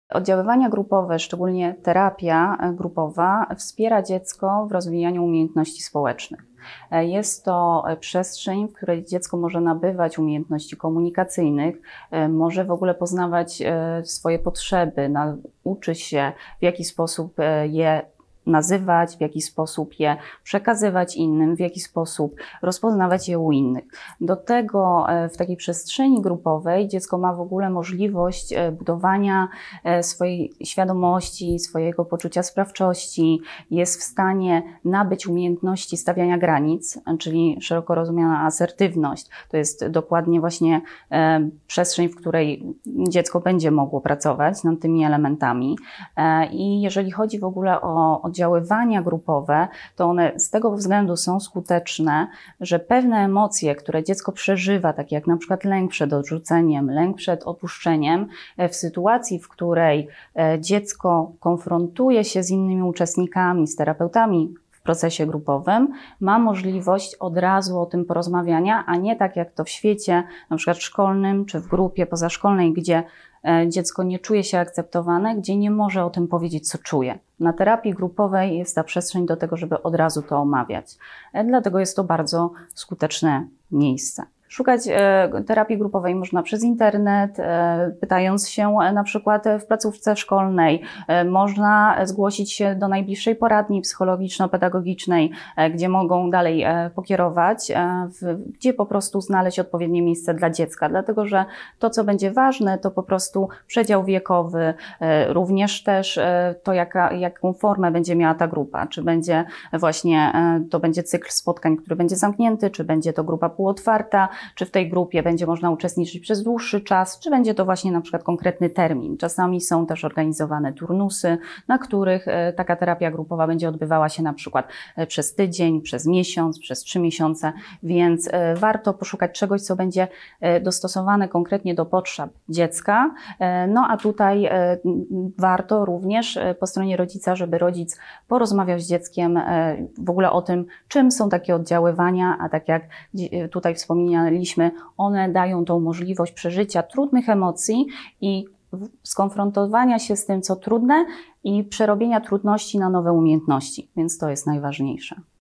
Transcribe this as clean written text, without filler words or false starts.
Oddziaływania grupowe, szczególnie terapia grupowa, wspiera dziecko w rozwijaniu umiejętności społecznych. Jest to przestrzeń, w której dziecko może nabywać umiejętności komunikacyjnych, może w ogóle poznawać swoje potrzeby, uczy się, w jaki sposób je nazywać, w jaki sposób je przekazywać innym, w jaki sposób rozpoznawać je u innych. Do tego w takiej przestrzeni grupowej dziecko ma w ogóle możliwość budowania swojej świadomości, swojego poczucia sprawczości, jest w stanie nabyć umiejętności stawiania granic, czyli szeroko rozumiana asertywność. To jest dokładnie właśnie przestrzeń, w której dziecko będzie mogło pracować nad tymi elementami. I jeżeli chodzi w ogóle o oddziaływania grupowe, to one z tego względu są skuteczne, że pewne emocje, które dziecko przeżywa, takie jak na przykład lęk przed odrzuceniem, lęk przed opuszczeniem, w sytuacji, w której dziecko konfrontuje się z innymi uczestnikami, z terapeutami w procesie grupowym, ma możliwość od razu o tym porozmawiania, a nie tak jak to w świecie, na przykład szkolnym czy w grupie pozaszkolnej, gdzie dziecko nie czuje się akceptowane, gdzie nie może o tym powiedzieć, co czuje. Na terapii grupowej jest ta przestrzeń do tego, żeby od razu to omawiać. Dlatego jest to bardzo skuteczne miejsce. Szukać terapii grupowej można przez internet, pytając się na przykład w placówce szkolnej. Można zgłosić się do najbliższej poradni psychologiczno-pedagogicznej, gdzie mogą dalej pokierować, gdzie po prostu znaleźć odpowiednie miejsce dla dziecka. Dlatego, że to, co będzie ważne, to po prostu przedział wiekowy, również też to, jaką formę będzie miała ta grupa. Czy będzie właśnie, to będzie cykl spotkań, który będzie zamknięty, czy będzie to grupa półotwarta, czy w tej grupie będzie można uczestniczyć przez dłuższy czas, czy będzie to właśnie na przykład konkretny termin. Czasami są też organizowane turnusy, na których taka terapia grupowa będzie odbywała się na przykład przez tydzień, przez miesiąc, przez 3 miesiące, więc warto poszukać czegoś, co będzie dostosowane konkretnie do potrzeb dziecka. No a tutaj warto również po stronie rodzica, żeby rodzic porozmawiał z dzieckiem w ogóle o tym, czym są takie oddziaływania, a tak jak tutaj wspomnieliśmy, one dają tą możliwość przeżycia trudnych emocji i skonfrontowania się z tym, co trudne i przerobienia trudności na nowe umiejętności, więc to jest najważniejsze.